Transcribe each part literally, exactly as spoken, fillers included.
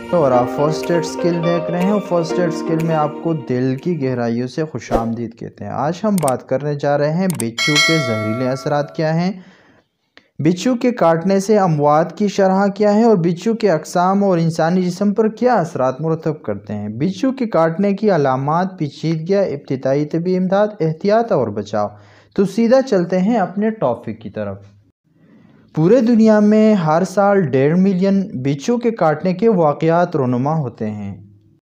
اور آپ first aid سکل دیکھ رہے ہیں، اور فرسٹ ایڈ سکل میں آپ کو دل کی گہرائیوں سے خوش آمدید کہتے ہیں۔ آج ہم بات کرنے جا رہے ہیں بچھو کے زہریلے اثرات کیا ہیں، بچھو کے کاٹنے سے اموات کی شرح کیا ہے، اور بچھو کے اقسام اور انسانی جسم پر کیا اثرات مرتب کرتے ہیں۔ بچھو کے کاٹنے کی علامات، پیچیدگیاں، ابتدائی طبی امداد، احتیاط اور بچاؤ۔ تو سیدھا چلتے ہیں اپنے ٹاپک کی طرف۔ پورے دنیا میں ہر سال ڈیڑھ ملین بچھو کے کاٹنے کے واقعات رونما ہوتے ہیں۔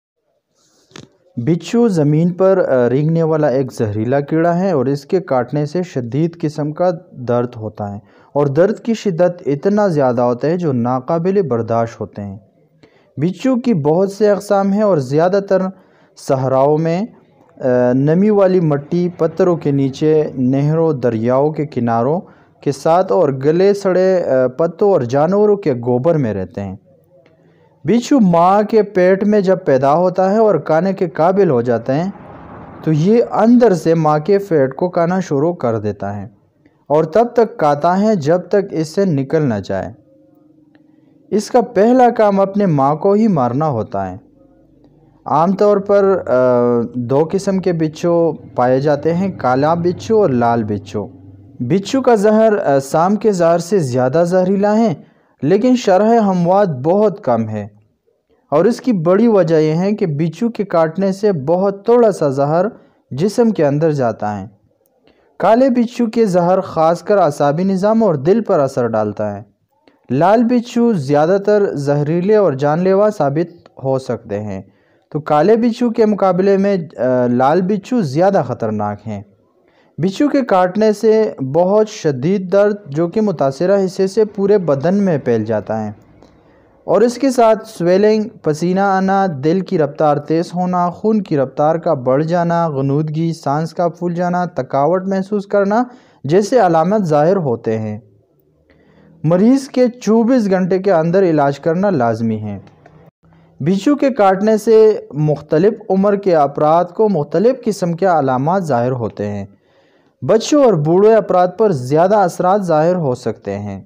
بچھو زمین پر رینگنے والا ایک زہریلا کیڑا ہے، اور اس کے کاٹنے سے شدید قسم کا درد ہوتا ہے، اور درد کی شدت اتنا زیادہ ہوتا ہے جو ناقابل برداشت ہوتے ہیں۔ بچھو کی بہت سے اقسام ہیں، اور زیادہ تر صحراؤں میں نمی والی مٹی، پتھروں کے نیچے، نہروں، دریاؤں کے کناروں کے ساتھ، اور گلے سڑے پتوں اور جانوروں کے گوبر میں رہتے ہیں۔ بچھو ماں کے پیٹ میں جب پیدا ہوتا ہے اور کھانے کے قابل ہو جاتا ہے تو یہ اندر سے ماں کے پیٹ کو کھانا شروع کر دیتا ہے، اور تب تک کھاتا ہے جب تک اس سے نکل نہ جائے۔ اس کا پہلا کام اپنے ماں کو ہی مارنا ہوتا ہے۔ عام طور پر دو قسم کے بچھو پائے جاتے ہیں، کالا بچھو اور لال بچھو۔ بچھو کا زہر سام کے زہر سے زیادہ زہریلا ہے، لیکن شرح اموات بہت کم ہے، اور اس کی بڑی وجہ یہ ہے کہ بچھو کے کاٹنے سے بہت تھوڑا سا زہر جسم کے اندر جاتا ہے۔ کالے بچھو کے زہر خاص کر اعصابی نظام اور دل پر اثر ڈالتا ہے۔ لال بچھو زیادہ تر زہریلے اور جان لیوا ثابت ہو سکتے ہیں، تو کالے بچھو کے مقابلے میں لال بچھو زیادہ خطرناک ہیں۔ بچھو کے کاٹنے سے بہت شدید درد جو کہ متاثرہ حصے سے پورے بدن میں پھیل جاتا ہے، اور اس کے ساتھ سویلنگ، پسینہ آنا، دل کی رفتار تیز ہونا، خون کی رفتار کا بڑھ جانا، غنودگی، سانس کا پھول جانا، تھکاوٹ محسوس کرنا جیسے علامات ظاہر ہوتے ہیں۔ مریض کے چوبیس گھنٹے کے اندر علاج کرنا لازمی ہے۔ بچھو کے کاٹنے سے مختلف عمر کے افراد کو مختلف قسم کے علامات ظاہر ہوتے ہیں۔ بچوں اور بوڑھے افراد پر زیادہ اثرات ظاہر ہو سکتے ہیں۔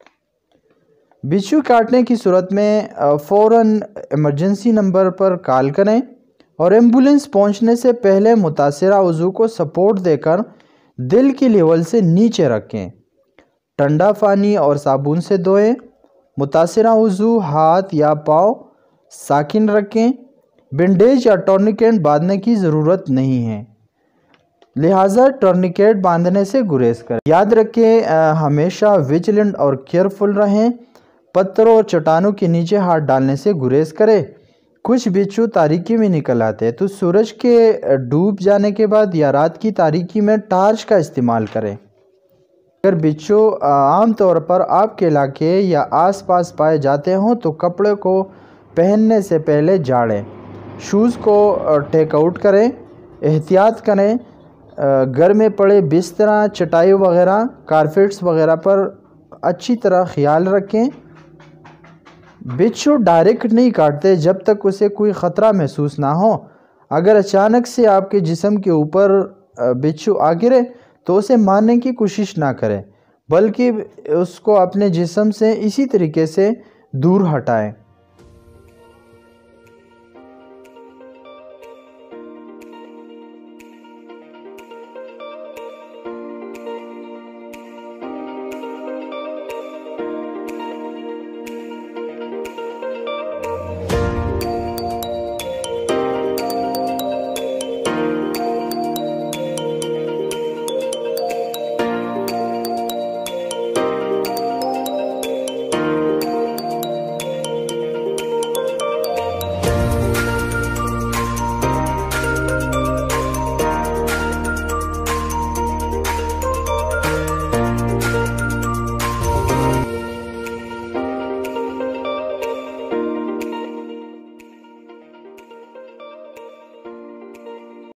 بچھو کاٹنے کی صورت میں فوراً ایمرجنسی نمبر پر کال کریں، اور ایمبولینس پہنچنے سے پہلے متاثرہ عضو کو سپورٹ دے کر دل کی لیول سے نیچے رکھیں۔ ٹھنڈا پانی اور صابن سے دھوئیں۔ متاثرہ عضو، ہاتھ یا پاؤں ساکن رکھیں۔ بینڈیج یا ٹورنیکیٹ باندھنے کی ضرورت نہیں ہے، لہٰذا ٹورنیکیٹ باندھنے سے گریز کریں۔ یاد رکھیں ہمیشہ ویجیلنٹ اور کیئرفل رہیں۔ پتھروں اور چٹانوں کے نیچے ہاتھ ڈالنے سے گریز کریں۔ کچھ بچھو تاریکی میں نکل آتے ہیں، تو سورج کے ڈوب جانے کے بعد یا رات کی تاریکی میں ٹارچ کا استعمال کریں۔ اگر بچھو عام طور پر آپ کے علاقے یا آس پاس پائے جاتے ہوں تو کپڑے کو پہننے سے پہلے جھاڑیں، شوز کو ٹیک آؤٹ کریں۔ احتیاط کریں، گھر میں پڑے بستر، چٹائی وغیرہ، کارپیٹس وغیرہ پر اچھی طرح خیال رکھیں۔ بچھو ڈائریکٹ نہیں کاٹتے جب تک اسے کوئی خطرہ محسوس نہ ہو۔ اگر اچانک سے آپ کے جسم کے اوپر بچھو آ گرے تو اسے مارنے کی کوشش نہ کریں، بلکہ اس کو اپنے جسم سے اسی طریقے سے دور ہٹائیں۔